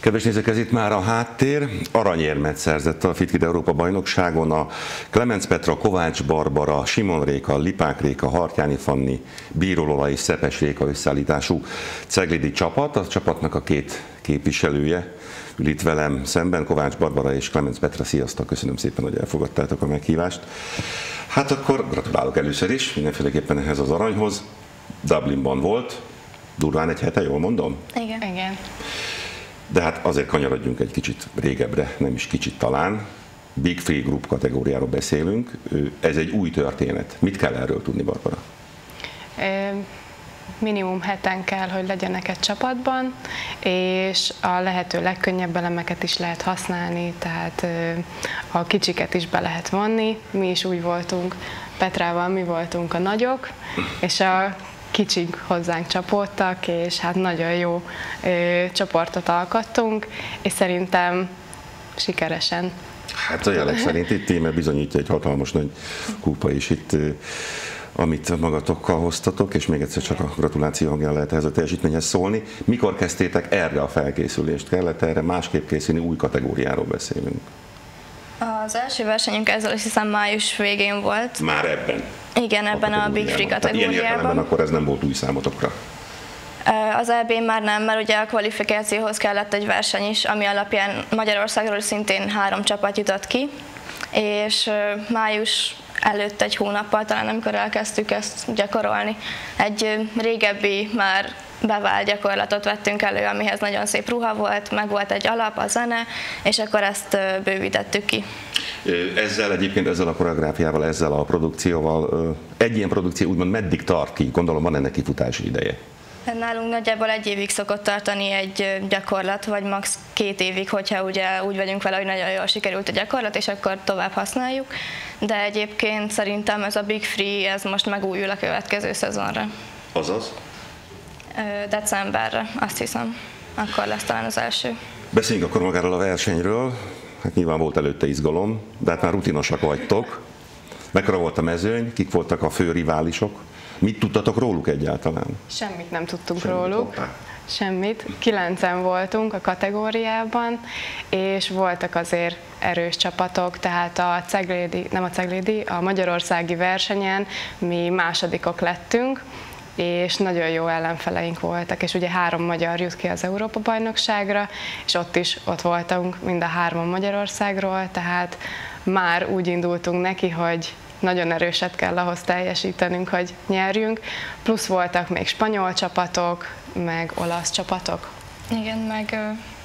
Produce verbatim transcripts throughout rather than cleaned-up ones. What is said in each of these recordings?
Kedves nézők, ez itt már a háttér. Aranyérmet szerzett a FitKid Európa bajnokságon a Klemenc Petra, Kovács Barbara, Simon Réka, Lipák Réka, Hartyányi Fanni, Bíró Lola és Szepes Réka összeállítású ceglidi csapat. A csapatnak a két képviselője ül itt velem szemben, Kovács Barbara és Klemenc Petra. Sziasztok, köszönöm szépen, hogy elfogadtátok a meghívást. Hát akkor gratulálok először is, mindenféleképpen ehhez az aranyhoz. Dublinban volt, durván egy hete, jól mondom? Igen. Igen. De hát azért kanyarodjunk egy kicsit régebbre, nem is kicsit talán. Big Free Group kategóriáról beszélünk. Ez egy új történet. Mit kell erről tudni, Barbara? Minimum heten kell, hogy legyenek egy csapatban, és a lehető legkönnyebb elemeket is lehet használni, tehát a kicsiket is be lehet vonni. Mi is úgy voltunk, Petrával mi voltunk a nagyok, és a kicsik hozzánk csapódtak, és hát nagyon jó ö, csoportot alkottunk, és szerintem sikeresen. Hát a jelek szerint itt íme bizonyítja egy hatalmas nagy kupa is itt, amit magatokkal hoztatok, és még egyszer csak a gratuláció hangján lehet ehhez a teljesítményhez szólni. Mikor kezdtétek erre a felkészülést? Kellett erre másképp készülni, új kategóriáról beszélünk? Az első versenyünk ezzel is hiszem május végén volt. Már ebben? Igen, ebben a, a Big Free kategóriában. Ilyen értelemben akkor ez nem volt új számotokra? Az é bén már nem, mert ugye a kvalifikációhoz kellett egy verseny is, ami alapján Magyarországról szintén három csapat jutott ki, és május előtt egy hónappal talán, amikor elkezdtük ezt gyakorolni, egy régebbi már bevált gyakorlatot vettünk elő, amihez nagyon szép ruha volt, meg volt egy alap, a zene, és akkor ezt bővítettük ki. Ezzel egyébként, ezzel a koreográfiával, ezzel a produkcióval, egy ilyen produkció úgymond meddig tart ki? Gondolom van ennek kifutási ideje. Nálunk nagyjából egy évig szokott tartani egy gyakorlat, vagy max. két évig, hogyha ugye úgy vagyunk vele, hogy nagyon jól sikerült a gyakorlat, és akkor tovább használjuk. De egyébként szerintem ez a Big Free, ez most megújul a következő szezonra. Azaz? Decemberre, azt hiszem. Akkor lesz talán az első. Beszéljünk akkor magáról a versenyről. Hát nyilván volt előtte izgalom, de hát már rutinosak vagytok. Mekkora volt a mezőny, kik voltak a fő riválisok? Mit tudtatok róluk egyáltalán? Semmit nem tudtunk Semmit róluk. Hoppá. Semmit. Kilencen voltunk a kategóriában, és voltak azért erős csapatok, tehát a Ceglédi, nem a Ceglédi, a magyarországi versenyen mi másodikok lettünk, és nagyon jó ellenfeleink voltak, és ugye három magyar jut ki az Európa-bajnokságra, és ott is ott voltunk mind a hárman Magyarországról, tehát már úgy indultunk neki, hogy nagyon erőset kell ahhoz teljesítenünk, hogy nyerjünk, plusz voltak még spanyol csapatok, meg olasz csapatok. Igen, meg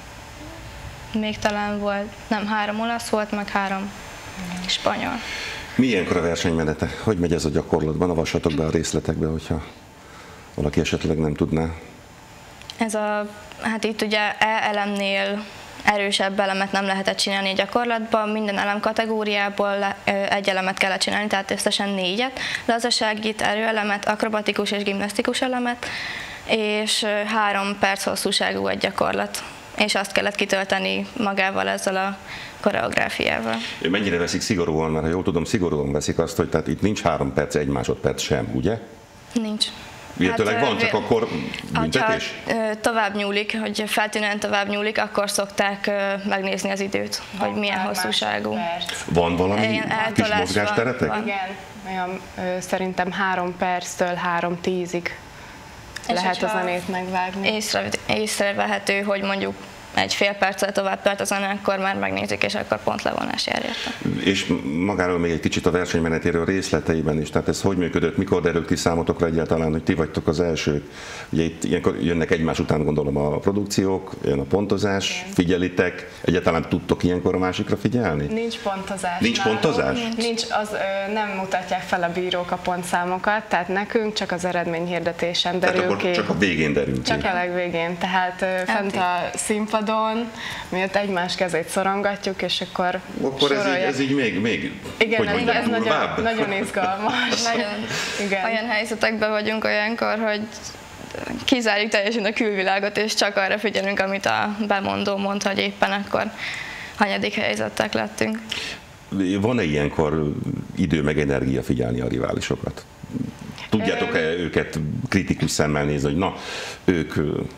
uh, még talán volt, nem, három olasz volt, meg három spanyol. Milyenkor a versenymenete? Hogy megy ez a gyakorlatban? Avassatok be a részletekbe, hogyha valaki esetleg nem tudná. Ez a, hát itt ugye E elemnél erősebb elemet nem lehetett csinálni a gyakorlatban, minden elem kategóriából egy elemet kellett csinálni, tehát összesen négyet, lazaságit, erőelemet, akrobatikus és gimnasztikus elemet, és három perc hosszúságú egy gyakorlat, és azt kellett kitölteni magával ezzel a koreográfiával. Mennyire veszik szigorúan, mert ha jól tudom, szigorúan veszik azt, hogy tehát itt nincs három perc, egy másodperc sem, ugye? Nincs. Illetőleg hát, van, csak akkor büntetés? Ha tovább nyúlik, hogy feltűnően tovább nyúlik, akkor szokták megnézni az időt, van, hogy milyen hosszúságú. Van valami kis mozgásteretek? Van, van. Igen, olyan, ö, szerintem három perctől három tízig lehet a zenét megvágni. Észre, észrevehető, hogy mondjuk egy fél perccel tovább tart a zene, akkor már megnézik, és akkor pont levonás jár érte. És magáról még egy kicsit a versenymenetéről részleteiben is, tehát ez hogy működött, mikor derült ki számotokra egyáltalán, hogy ti vagytok az elsők? Ugye itt ilyenkor jönnek egymás után, gondolom, a produkciók, jön a pontozás, igen. Figyelitek, egyáltalán tudtok ilyenkor a másikra figyelni? Nincs pontozás. Nincs nálunk. Pontozás? Nincs, Nincs az, ö, nem mutatják fel a bírók a pontszámokat, tehát nekünk csak az eredményhirdetésen derül tehát ki. Csak a végén derül ki. Csak a legvégén, tehát ö, fent a színpad mi ott egymás kezét szorongatjuk, és akkor Akkor ez így, ez így még, még igen, hogy ez, mondjam, ez nagyon, nagyon izgalmas. Nagyon, igen. Olyan helyzetekben vagyunk olyankor, hogy kizárjuk teljesen a külvilágot, és csak arra figyelünk, amit a bemondó mond, hogy éppen akkor hanyadik helyzetek lettünk. Van-e ilyenkor idő meg energia figyelni a riválisokat? Tudjátok-e őket kritikus szemmel nézni, hogy na, ők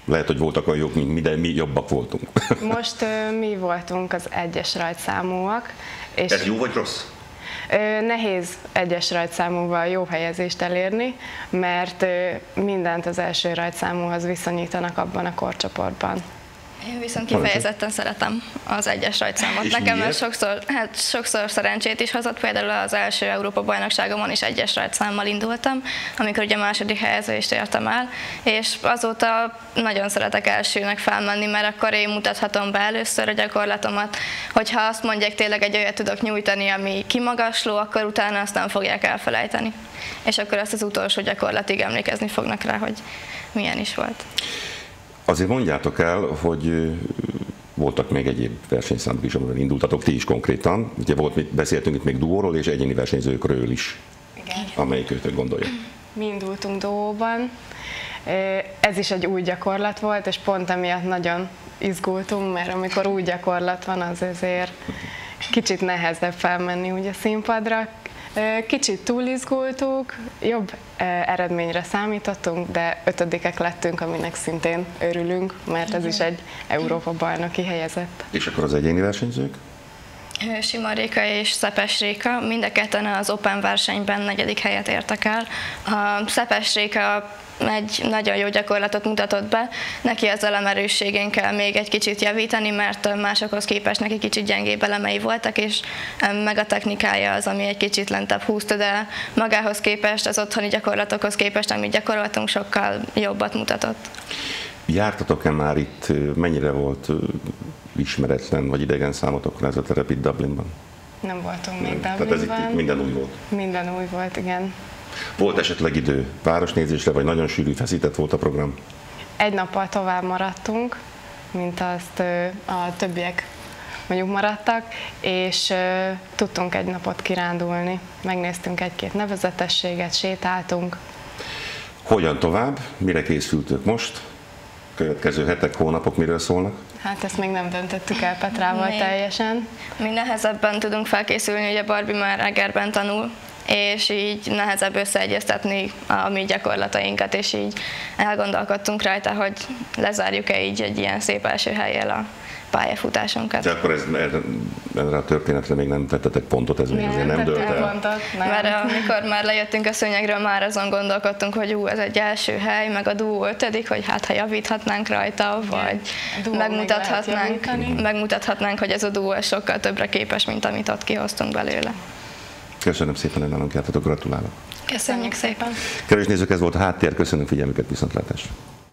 Lehet, hogy voltak olyan jók, mint mi, de mi jobbak voltunk. Most ö, mi voltunk az egyes rajtszámúak. És Ez jó vagy rossz? ö, nehéz egyes rajtszámúval jó helyezést elérni, mert ö, mindent az első rajtszámúhoz viszonyítanak abban a korcsoportban. Én viszont kifejezetten szeretem az egyes rajtszámot. És Nekem miért? ez sokszor, hát sokszor szerencsét is hozott, például az első Európa-bajnokságomon is egyes rajtszámmal indultam, amikor ugye a második helyezést értem el, és azóta nagyon szeretek elsőnek felmenni, mert akkor én mutathatom be először a gyakorlatomat, hogyha azt mondják, tényleg egy olyat tudok nyújtani, ami kimagasló, akkor utána azt nem fogják elfelejteni. És akkor azt az utolsó gyakorlatig emlékezni fognak rá, hogy milyen is volt. Azért mondjátok el, hogy voltak még egyéb versenyszámok is, amivel indultatok ti is konkrétan. Ugye volt, mit beszéltünk itt még duóról és egyéni versenyzőkről is, Igen. amelyik őtök gondolja. Mi indultunk duóban. Ez is egy új gyakorlat volt, és pont emiatt nagyon izgultunk, mert amikor új gyakorlat van, az azért kicsit nehezebb felmenni úgy a színpadra. Kicsit túlizgultuk, jobb eredményre számítottunk, de ötödikek lettünk, aminek szintén örülünk, mert ez is egy Európa-bajnoki helyezett. És akkor az egyéni versenyzők? Sima Réka és Szepes Réka, mind a ketten az Open versenyben negyedik helyet értek el. A Szepes Réka egy nagyon jó gyakorlatot mutatott be, neki az elemerősségén kell még egy kicsit javítani, mert másokhoz képest neki kicsit gyengébb elemei voltak, és meg a technikája az, ami egy kicsit lentebb húzta, de magához képest, az otthoni gyakorlatokhoz képest, amit gyakorlatunk, sokkal jobbat mutatott. Jártatok-e már itt, mennyire volt ismeretlen vagy idegen számotokra ez a terep itt Dublinban? Nem voltunk még Tehát Dublinban. ez itt minden új volt? Minden új volt, igen. Volt esetleg idő városnézésre, vagy nagyon sűrű, feszített volt a program? Egy nappal tovább maradtunk, mint azt a többiek mondjuk maradtak, és tudtunk egy napot kirándulni. Megnéztünk egy-két nevezetességet, sétáltunk. Hogyan tovább? Mire készültök most? Következő hetek, hónapok miről szólnak? Hát ezt még nem döntöttük el Petrával Még. teljesen. Mi nehezebben tudunk felkészülni, ugye Barbie már Egerben tanul, és így nehezebb összeegyeztetni a mi gyakorlatainkat, és így elgondolkodtunk rajta, hogy lezárjuk-e így egy ilyen szép első hellyel a pályafutásunkat. De akkor ez, erre a történetre még nem tettetek pontot, ez még azért nem dölt el. Pontot, nem. Mert amikor már lejöttünk a szőnyegről, már azon gondolkodtunk, hogy ú, ez egy első hely, meg a duó ötödik, hogy hát ha javíthatnánk rajta, vagy megmutathatnánk, megmutathatnánk, hogy ez a duó sokkal többre képes, mint amit ott kihoztunk belőle. Köszönöm szépen, hogy nálunk jártatok, gratulálok. Köszönjük szépen! Kedves nézők, ez volt a Háttér, köszönöm figyelmüket, viszontlátásra!